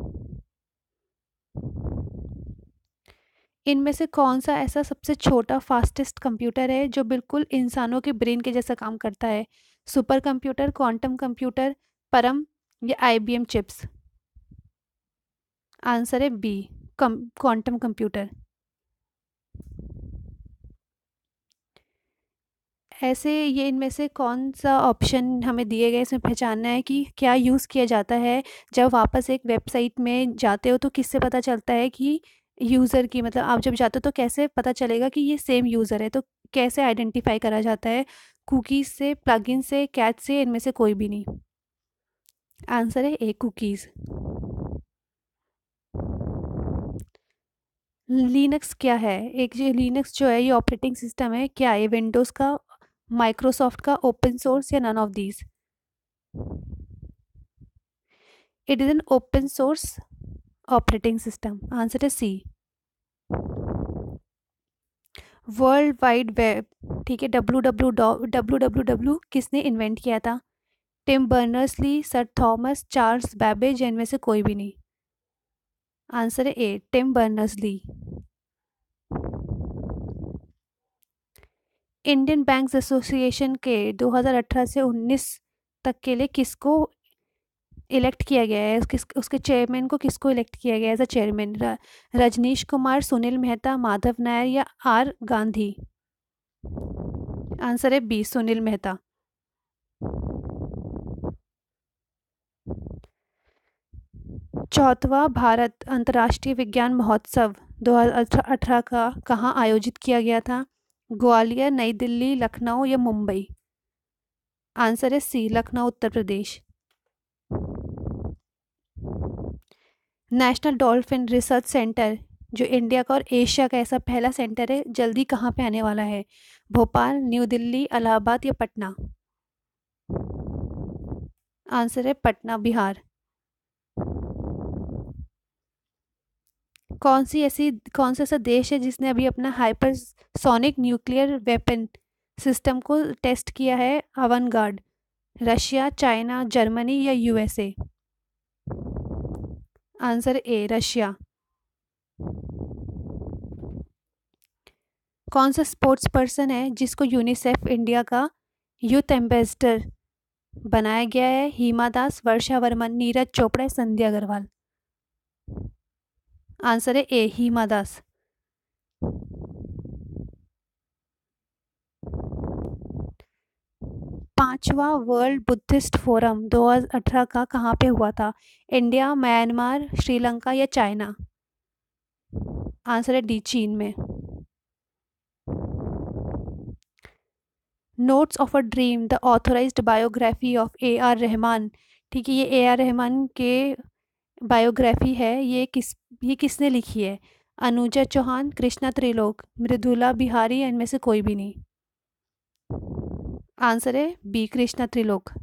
इनमें से कौन सा ऐसा सबसे छोटा फास्टेस्ट कंप्यूटर है जो बिल्कुल इंसानों के ब्रेन के जैसा काम करता है? Super computer, quantum computer, Param या आईबीएम चिप्स। आंसर है बी, क्वांटम कंप्यूटर। ऐसे ये इनमें से कौन सा ऑप्शन हमें दिए गए, इसमें पहचानना है कि क्या यूज़ किया जाता है जब वापस एक वेबसाइट में जाते हो, तो किससे पता चलता है कि यूज़र की, मतलब आप जब जाते हो तो कैसे पता चलेगा कि ये सेम यूज़र है? तो कैसे आइडेंटिफाई करा जाता है? कुकीज़ से, प्लगइन से, कैच से, इनमें से कोई भी नहीं। आंसर है ए, कुकीज़। लिनक्स क्या है? एक ये लिनक्स जो है ये ऑपरेटिंग सिस्टम है, क्या है? विंडोज़ का, माइक्रोसॉफ्ट का, ओपन सोर्स या none of these. It is an open source operating system. Answer है सी। वर्ल्ड वाइड वेब, ठीक है, डब्ल्यू किसने इन्वेंट किया था? Tim Berners Lee, sir Thomas, Charles Babbage, इनमें से कोई भी नहीं। आंसर है A, Tim Berners Lee. Indian banks association के 2018 से 19 तक के लिए किसको इलेक्ट किया गया है? उसके चेयरमैन को किसको इलेक्ट किया गया है as a chairman? Rajnish Kumar, Sunil Mehta, Madhav Nair या आर गांधी। आंसर है बी, सुनील मेहता। चौथवा भारत अंतर्राष्ट्रीय विज्ञान महोत्सव 2018 का कहाँ आयोजित किया गया था? ग्वालियर, नई दिल्ली, लखनऊ या मुंबई। आंसर है C, Lucknow, Uttar Pradesh. National dolphin research centre जो इंडिया का और एशिया का ऐसा पहला सेंटर है, जल्दी कहाँ पे आने वाला है? भोपाल, न्यू दिल्ली, इलाहाबाद या पटना? आंसर है पटना, बिहार। कौन सा ऐसा देश है जिसने अभी अपना हाइपरसोनिक न्यूक्लियर वेपन सिस्टम को टेस्ट किया है? अवनगार्ड, रशिया, चाइना, जर्मनी या यूएसए? Answer A, Russia. कौन सा स्पोर्ट्स पर्सन है जिसको यूनिसेफ इंडिया का यूथ एम्बेसडर बनाया गया है? हिमा दास, वर्षा वर्मन, नीरज चोपड़ा, संध्या अग्रवाल? आंसर है ए, हिमा दास। पांचवा वर्ल्ड बुद्धिस्ट फोरम 2018 का कहाँ पे हुआ था? इंडिया, म्यांमार, श्रीलंका या चाइना? आंसर है डी, चीन में। Notes of a dream, the authorised biography of A R Rahman. ठीक है, ये ए आर रहमान के बायोग्राफी है। ये किसने लिखी है? अनुजा चौहान, कृष्णा त्रिलोक, मृदुला बिहारी, इनमें से कोई भी नहीं? आंसर है बी, कृष्णा त्रिलोक।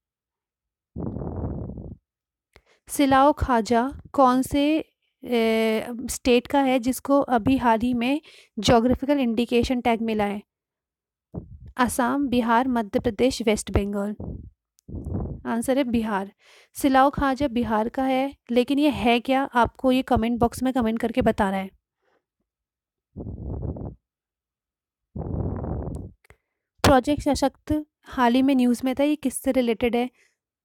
सिलाओ खाजा कौन से स्टेट का है जिसको अभी हाल ही में जोग्राफिकल इंडिकेशन टैग मिला है? असम, बिहार, मध्य प्रदेश, वेस्ट बंगाल? आंसर है बिहार। सिलाओ खाजा बिहार का है, लेकिन ये है क्या, आपको ये कमेंट बॉक्स में कमेंट करके बताना है। प्रोजेक्ट सशक्त हाल ही में न्यूज़ में था, ये किससे रिलेटेड है?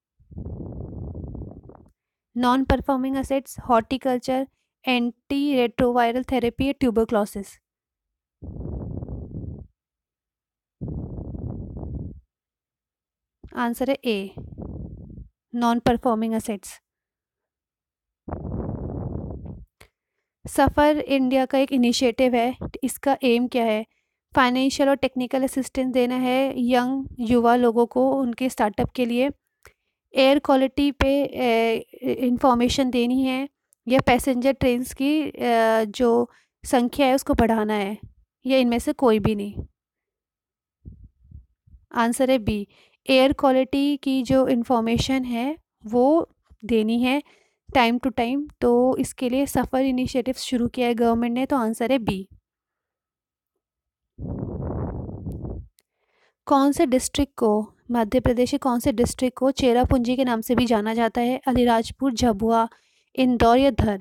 Non performing assets, horticulture, anti retroviral therapy या ट्यूबरक्लोसिस? आंसर है A, non performing assets. SAFAR India का एक इनिशिएटिव है, इसका एम क्या है? फाइनेंशियल और टेक्निकल असिस्टेंस देना है यंग युवा लोगों को उनके स्टार्टअप के लिए, एयर क्वालिटी पे इंफॉर्मेशन देनी है, या पैसेंजर ट्रेन्स की जो संख्या है उसको बढ़ाना है, या इनमें से कोई भी नहीं? आंसर है बी, एयर क्वालिटी की जो इंफॉर्मेशन है वो देनी है टाइम टू टाइम, तो इसके लिए सफ़र इनिशिएटिव शुरू किया है गवर्नमेंट ने, तो आंसर है बी। कौन से डिस्ट्रिक्ट को मध्य प्रदेश के कौन से डिस्ट्रिक्ट को चेरापूंजी के नाम से भी जाना जाता है? अलीराजपुर, झाबुआ, इंदौर या धर?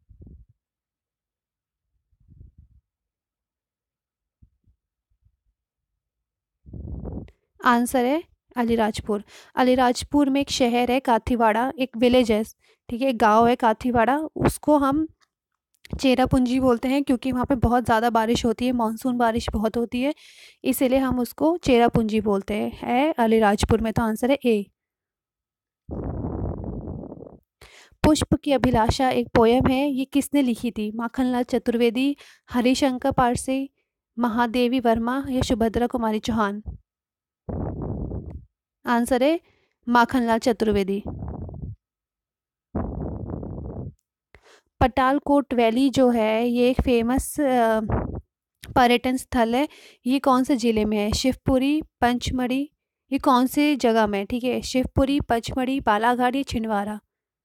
आंसर है अलीराजपुर। अलीराजपुर में एक शहर है काथीवाड़ा, एक विलेज है, ठीक है, गांव है काथीवाड़ा, उसको हम चेरापूंजी बोलते हैं क्योंकि वहाँ पे बहुत ज़्यादा बारिश होती है, मानसून बारिश बहुत होती है, इसीलिए हम उसको चेरापूंजी बोलते हैं। है अलीराजपुर में, तो आंसर है ए। पुष्प की अभिलाषा एक पोयम है, ये किसने लिखी थी? माखनलाल चतुर्वेदी, हरिशंकर पारसे, महादेवी वर्मा या सुभद्रा कुमारी चौहान? आंसर है माखनलाल चतुर्वेदी। पटालकोट वैली जो है ये एक फेमस पर्यटन स्थल है, ये कौन से ज़िले में है? शिवपुरी, पंचमढ़ी, ये कौन से जगह में है? ठीक है, शिवपुरी, पंचमढ़ी, बालाघाट या छिंदवाड़ा?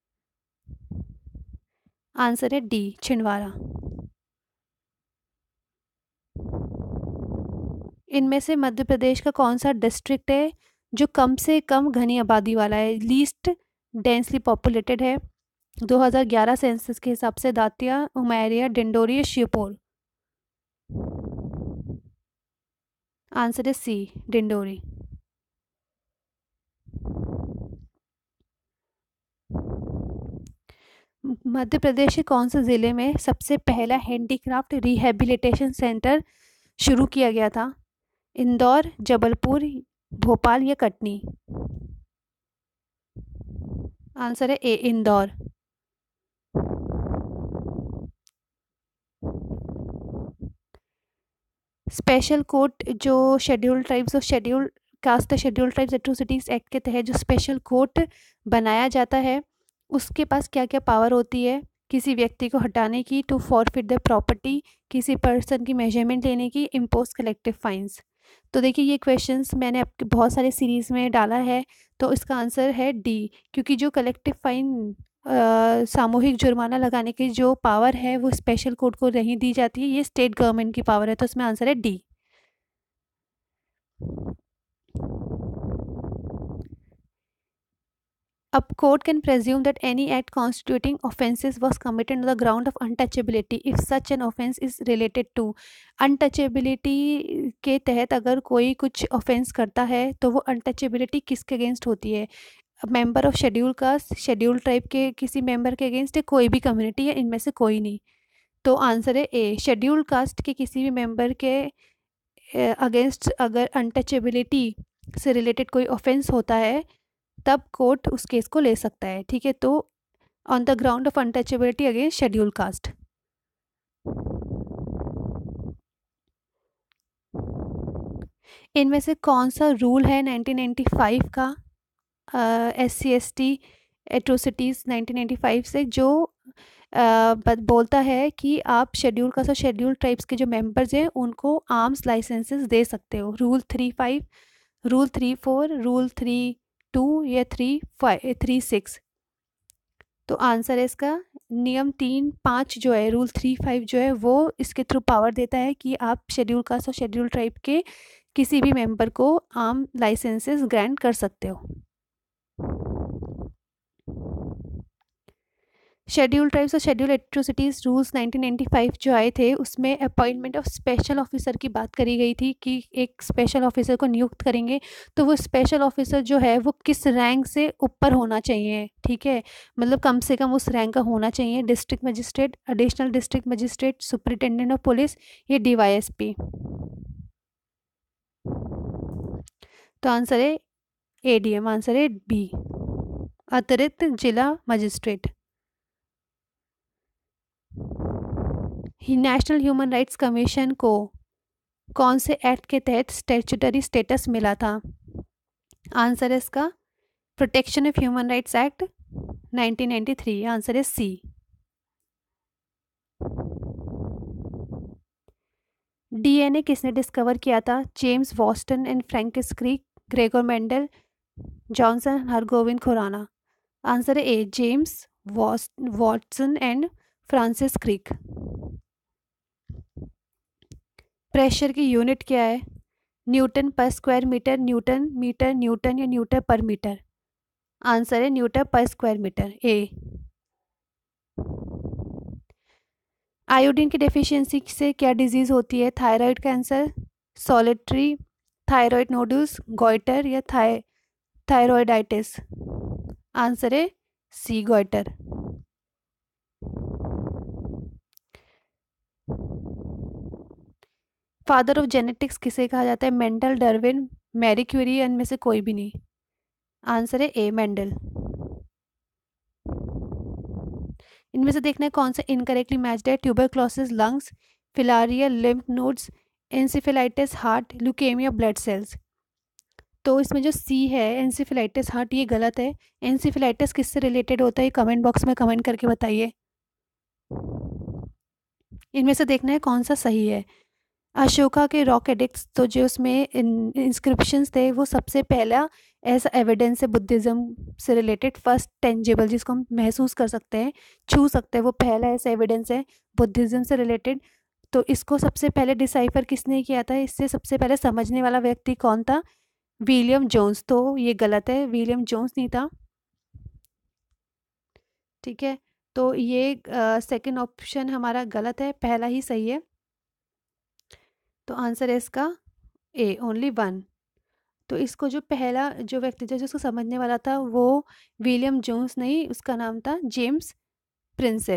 आंसर है डी, छिंदवाड़ा। इनमें से मध्य प्रदेश का कौन सा डिस्ट्रिक्ट है जो कम से कम घनी आबादी वाला है, लीस्ट डेंसली पॉपुलेटेड है? 2011 सेंसस के हिसाब से दातिया, उमैरिया, डिंडोरी या श्योपुर? आंसर है सी, डिंडोरी। मध्य प्रदेश के कौन से ज़िले में सबसे पहला हैंडीक्राफ्ट रिहैबिलिटेशन सेंटर शुरू किया गया था? इंदौर, जबलपुर, भोपाल या कटनी? आंसर है ए, इंदौर। स्पेशल कोर्ट जो शेड्यूल्ड ट्राइब्स और scheduled caste scheduled tribes atrocities act के तहत जो स्पेशल कोर्ट बनाया जाता है, उसके पास क्या क्या पावर होती है? किसी व्यक्ति को हटाने की, टू फॉरफिट द प्रॉपर्टी, किसी पर्सन की मेजरमेंट लेने की, इम्पोज कलेक्टिव फाइन्स। तो देखिए ये क्वेश्चंस मैंने आपके बहुत सारे सीरीज़ में डाला है, तो इसका आंसर है डी, क्योंकि जो कलेक्टिव फाइन सामूहिक जुर्माना लगाने की जो पावर है वो स्पेशल कोर्ट को नहीं दी जाती है, ये स्टेट गवर्नमेंट की पावर है, तो इसमें आंसर है D. A court can presume that any act constituting offences was committed on the ground of untouchability if such an offence is related to। untouchability के तहत अगर कोई कुछ ऑफेंस करता है तो वो अनटचेबिलिटी किसके अगेंस्ट होती है? Member of schedule caste, schedule tribe के किसी मेंबर के अगेंस्ट, है कोई भी कम्युनिटी है, इनमें से कोई नहीं। तो आंसर है ए, शेड्यूल कास्ट के किसी भी मेंबर के अगेंस्ट अगर अनटचेबिलिटी से रिलेटेड कोई ऑफेंस होता है तब कोर्ट उस केस को ले सकता है, ठीक है। तो on the ground of untouchability against schedule caste. इनमें से कौन सा रूल है 1995 का SC/ST एट्रोसिटीज़ 1995 से जो बोलता है कि आप शेड्यूल कास्ट और शेड्यूल ट्राइब्स के जो मेंबर्स हैं उनको आर्म्स लाइसेंसेस दे सकते हो? रूल 35, रूल 34, रूल 32 या 36? तो आंसर है इसका नियम 3(5) जो है, रूल 35 जो है वो इसके थ्रू पावर देता है कि आप शेड्यूल कास्ट और शेड्यूल ट्राइब के किसी भी मेंबर को आर्म लाइसेंसेस ग्रांट कर सकते हो। शेड्यूल ट्राइब्स और शेड्यूल एट्रोसिटीज़ रूल्स 1995 जो आए थे उसमें अपॉइंटमेंट ऑफ स्पेशल ऑफिसर की बात करी गई थी कि एक स्पेशल ऑफिसर को नियुक्त करेंगे, तो वो स्पेशल ऑफिसर जो है वो किस रैंक से ऊपर होना चाहिए, ठीक है, मतलब कम से कम उस रैंक का होना चाहिए। District magistrate, additional district magistrate, superintendent of police या DYSP? तो आंसर है ADM, आंसर है बी, अतिरिक्त जिला magistrate. National human rights commission को कौन से एक्ट के तहत स्टैट्यूटरी स्टेटस मिला था? आंसर है इसका protection of human rights act 1993, answer है सी। DNA किसने डिस्कवर किया था? James Watson and Francis Crick, Gregor Mendel, Johnson, Hargobind Khorana? Answer है A, James Watson and Francis Crick. Pressure की यूनिट क्या है? Newton per square metre, newton metre, newton या newton per metre? Answer है newton per square metre, A. Iodine की deficiency से क्या disease होती है? Thyroid cancer, solitary thyroid nodules, goitre या थायराइडाइटिस? आंसर है C, goitre. Father of genetics किसे कहा जाता है? मेंडल, डार्विन, मैरी क्यूरी, इनमें से कोई भी नहीं? आंसर है ए, मेंडल। इनमें से देखना है कौन सा इनकरेक्टली मैच्ड है? Tuberculosis lungs, filaria lymph nodes, encephalitis heart, leukaemia blood cells? तो इसमें जो सी है एंसेफेलाइटिस हार्ट, ये गलत है। एंसेफेलाइटिस किससे रिलेटेड होता है? कमेंट बॉक्स में कमेंट करके बताइए। इनमें से देखना है कौन सा सही है। अशोका के रॉक एडिक्ट्स, तो जो उसमें इंस्क्रिप्शंस थे वो सबसे पहला ऐसा एविडेंस है बुद्धिज़्म से रिलेटेड, फर्स्ट टेंजिबल जिसको हम महसूस कर सकते हैं, छू सकते हैं, वो पहला ऐसा एविडेंस है बुद्धिज़्म से रिलेटेड। तो इसको सबसे पहले डिसाइफर किसने किया था? इससे सबसे पहले समझने वाला व्यक्ति कौन था? William Jones. तो ये गलत है, विलियम जोन्स नहीं था, ठीक है। तो ये सेकंड ऑप्शन हमारा गलत है, पहला ही सही है। तो आंसर है इसका ए, ओनली वन। तो इसको जो पहला जो व्यक्ति था जिसको समझने वाला था वो विलियम जोन्स नहीं, उसका नाम था जेम्स प्रिंसेप।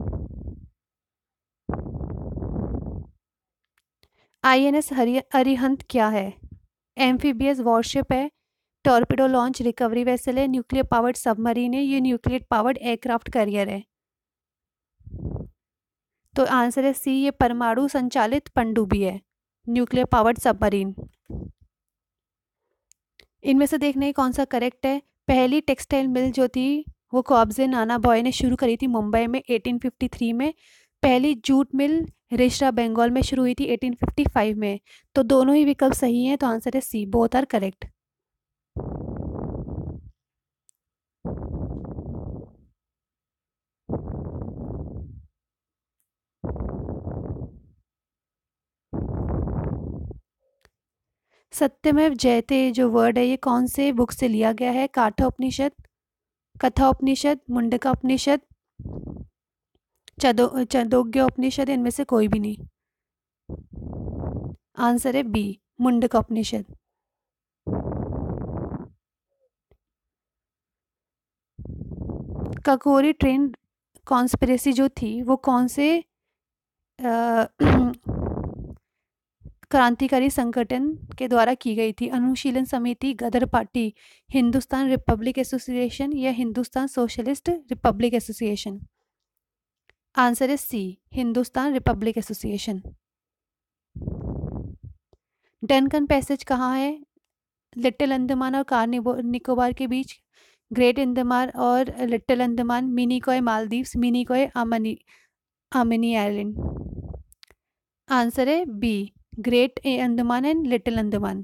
INS अरिहंत क्या है? एम्फीबियस वॉरशिप है, टॉर्पिडो लॉन्च रिकवरी वेसल है, न्यूक्लियर पावर्ड सबमरीन है, ये न्यूक्लियर पावर्ड एयरक्राफ्ट कैरियर है? तो आंसर है सी, ये परमाणु संचालित पनडुब्बी है, न्यूक्लियर पावर्ड सबमरीन। इनमें से देखने कौन सा करेक्ट है? पहली टेक्सटाइल मिल जो थी वो कॉब्जे नाना बॉय ने शुरू करी थी मुंबई में 1853 में। पहली जूट मिल रिश्रा बंगाल में शुरू हुई थी 1855 में। तो दोनों ही विकल्प सही हैं, तो आंसर है सी, बोथ आर करेक्ट। सत्यमेव जयते जो वर्ड है ये कौन से बुक से लिया गया है? काठा उपनिषद, कथा उपनिषद, मुंडका उपनिषद, छंदोग्य उपनिषद, इनमें से कोई भी नहीं। आंसर है B, Mundaka Upanishad. Kakori train conspiracy जो थी वो कौन से क्रांतिकारी संगठन के द्वारा की गई थी? Anushilan Samiti, Ghadar Party, Hindustan Republic Association या Hindustan Socialist Republic Association? Answer है C, Hindustan Republic Association. Duncan Passage कहाँ है? लिटिल अंडमान और कार निकोबार के बीच, ग्रेट अंडमान और Little Andaman, Minicoy Maldives, Minicoy Amini Island? Answer है B, Great Andaman and Little Andaman.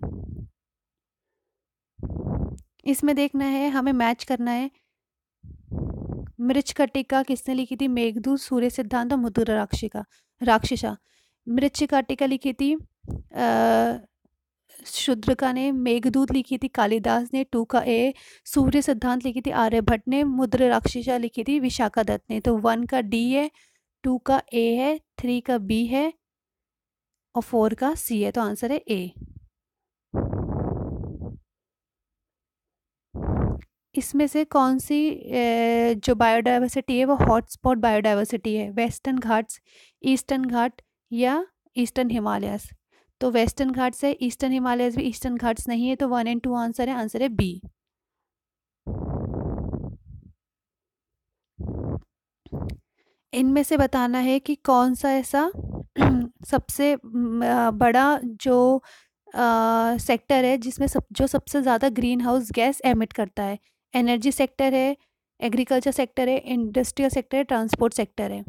इसमें देखना है, हमें मैच करना है। मृच्छकटिका किसने लिखी थी? मेघदूत, सूर्य सिद्धांत और मधुर राक्षसा। मृच्छकटिका लिखी थी शूद्रका ने, मेघदूत लिखी थी कालिदास ने 2 का ए, सूर्य सिद्धांत लिखी थी आर्यभट्ट ने, मुद्र राक्षसा लिखी थी विशाखा दत्त ने। तो 1 का डी है, 2 का ए है, 3 का बी है और 4 का सी है। तो आंसर है ए। इसमें से कौन सी जो बायोडाइवर्सिटी है वो हॉटस्पॉट बायोडाइवर्सिटी है? वेस्टर्न घाट्स, ईस्टर्न घाट या ईस्टर्न हिमालयस? तो वेस्टर्न घाट्स है, ईस्टर्न हिमालयस भी ईस्टर्न घाट्स नहीं है। तो 1 एंड 2 आंसर है, आंसर है बी। इनमें से बताना है कि कौन सा ऐसा सबसे बड़ा जो सेक्टर है जिसमें जो सबसे ज़्यादा ग्रीन हाउस गैस एमिट करता है? एनर्जी सेक्टर है, एग्रीकल्चर सेक्टर है, इंडस्ट्रियल सेक्टर है, ट्रांसपोर्ट सेक्टर है?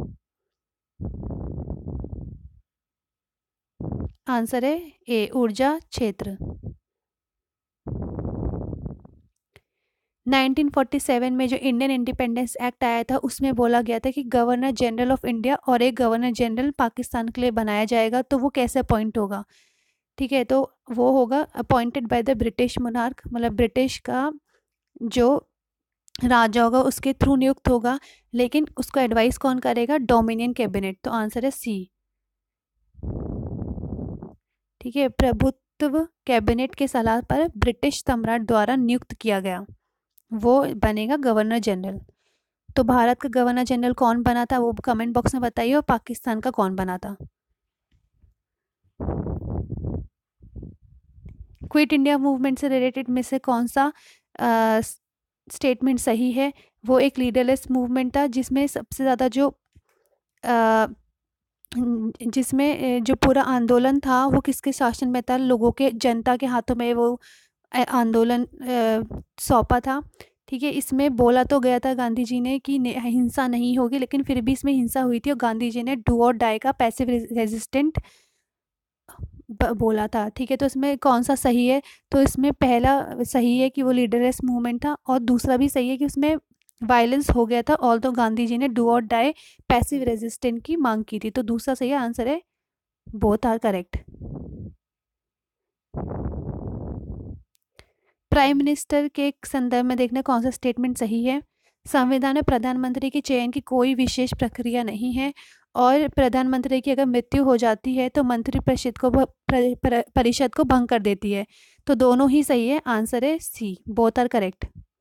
आंसर है ए, ऊर्जा क्षेत्र। 1947 में जो इंडियन इंडिपेंडेंस एक्ट आया था उसमें बोला गया था कि गवर्नर जनरल ऑफ इंडिया और एक गवर्नर जनरल पाकिस्तान के लिए बनाया जाएगा। तो वो कैसे अपॉइंट होगा? ठीक है, तो वो होगा appointed by the British monarch, मतलब ब्रिटिश का जो राजा होगा उसके थ्रू नियुक्त होगा। लेकिन उसको एडवाइस कौन करेगा? Dominion cabinet. तो आंसर है सी। ठीक है, प्रभुत्व कैबिनेट के सलाह पर ब्रिटिश सम्राट द्वारा नियुक्त किया गया, वो बनेगा गवर्नर जनरल। तो भारत का गवर्नर जनरल कौन बना था वो कमेंट बॉक्स में बताइए, और पाकिस्तान का कौन बना था? क्विट इंडिया मूवमेंट से रिलेटेड में से कौन सा स्टेटमेंट सही है? वो एक लीडरलेस मूवमेंट था जिसमें सबसे ज़्यादा जिसमें जो पूरा आंदोलन था वो किसके शासन में था? लोगों के, जनता के हाथों में वो आंदोलन सौंपा था। ठीक है, इसमें बोला तो गया था गांधी जी ने कि हिंसा नहीं होगी, लेकिन फिर भी इसमें हिंसा हुई थी और गांधी जी ने डू और डाई का पैसिव रेजिस्टेंट बोला था। ठीक है, तो इसमें कौन सा सही है? तो इसमें पहला सही है कि वो लीडरलेस मूवमेंट था, और दूसरा भी सही है कि उसमें वायलेंस हो गया था, और तो गांधी जी ने डू और डाई पैसिव रेजिस्टेंट की मांग की थी। तो दूसरा सही है, आंसर है both are correct. Prime minister के संदर्भ में देखना कौन सा स्टेटमेंट सही है? संविधान में प्रधानमंत्री के चयन की कोई विशेष प्रक्रिया नहीं है, और प्रधानमंत्री की अगर मृत्यु हो जाती है तो मंत्रिपरिषद को परिषद को भंग कर देती है। तो दोनों ही सही है, आंसर है C, both are correct.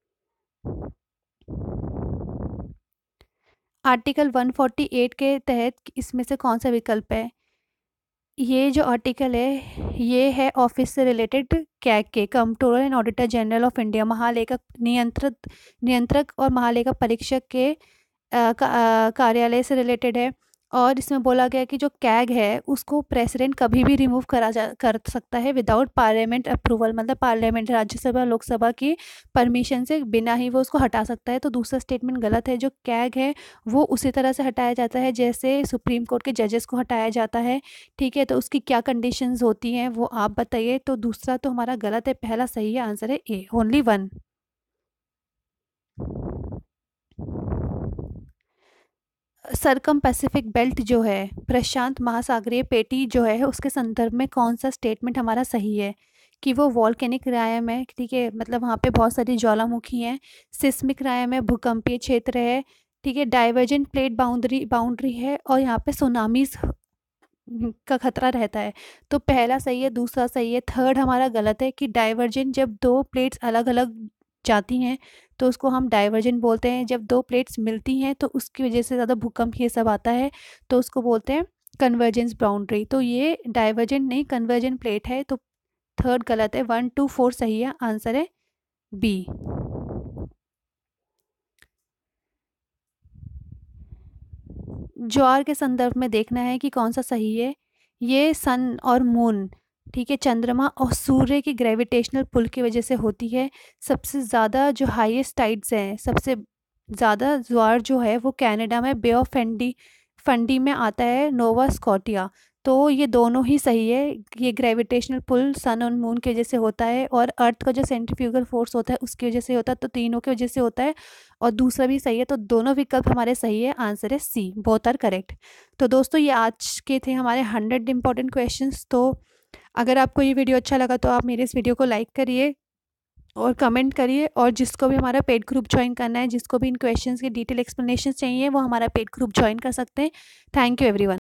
Article 148 के तहत इसमें से कौन सा विकल्प है? ये जो आर्टिकल है ये है ऑफिस से रिलेटेड, कैग के, Controller and Auditor General of India, महालेखा नियंत्रक और महालेखा परीक्षक के कार्यालय से रिलेटेड है। और इसमें बोला गया है कि जो कैग है उसको प्रेसिडेंट कभी भी रिमूव कर सकता है विदाउट पार्लियामेंट अप्रूवल, मतलब पार्लियामेंट राज्यसभा लोकसभा की परमिशन से बिना ही वो उसको हटा सकता है। तो दूसरा स्टेटमेंट गलत है। जो कैग है वो उसी तरह से हटाया जाता है जैसे सुप्रीम कोर्ट के जजेस को हटाया जाता है। ठीक है, तो उसकी क्या कंडीशंस होती हैं वो आप बताइए। तो दूसरा तो हमारा गलत है, पहला सही है, आंसर है A, only one. Circum Pacific Belt जो है, प्रशांत महासागरीय पेटी जो है, उसके संदर्भ में कौन सा स्टेटमेंट हमारा सही है? कि वो वॉल्केनिक रायम है, ठीक है, मतलब वहाँ पे बहुत सारी ज्वालामुखी हैं। सिस्मिक रायम है, भूकंपीय क्षेत्र है। ठीक है, डाइवर्जेंट प्लेट बाउंड्री बाउंड्री है, और यहाँ पे सुनामीज का खतरा रहता है। तो पहला सही है, दूसरा सही है, थर्ड हमारा गलत है कि डाइवर्जेंट जब दो प्लेट्स अलग अलग जाती हैं तो उसको हम डाइवर्जेंट बोलते हैं। जब दो प्लेट्स मिलती हैं तो उसकी वजह से ज़्यादा भूकंप ये सब आता है तो उसको बोलते हैं कन्वर्जेंस बाउंड्री। तो ये डाइवर्जेंट नहीं कन्वर्जेंट प्लेट है। तो थर्ड गलत है, 1 2 4 सही है, आंसर है बी। ज्वार के संदर्भ में देखना है कि कौन सा सही है। ये सन और मून, ठीक है, चंद्रमा और सूर्य की ग्रेविटेशनल पुल की वजह से होती है। सबसे ज़्यादा जो हाईएस्ट टाइड्स हैं, सबसे ज़्यादा ज्वार जो है वो कनाडा में बे ऑफ फंडी फंडी में आता है, नोवा स्कॉटिया। तो ये दोनों ही सही है। ये ग्रेविटेशनल पुल सन और मून की वजह से होता है, और अर्थ का जो सेंट्रीफ्यूगल फोर्स होता है उसकी वजह से होता है। तो तीनों की वजह से होता है, और दूसरा भी सही है। तो दोनों विकल्प हमारे सही है, आंसर है सी, बोथ आर करेक्ट। तो दोस्तों ये आज के थे हमारे 100 इंपॉर्टेंट क्वेश्चंस। तो अगर आपको ये वीडियो अच्छा लगा तो आप मेरे इस वीडियो को लाइक करिए और कमेंट करिए, और जिसको भी हमारा पेड ग्रुप ज्वाइन करना है, जिसको भी इन क्वेश्चंस के डिटेल एक्सप्लेनेशन चाहिए, वो हमारा पेड ग्रुप ज्वाइन कर सकते हैं। Thank you everyone.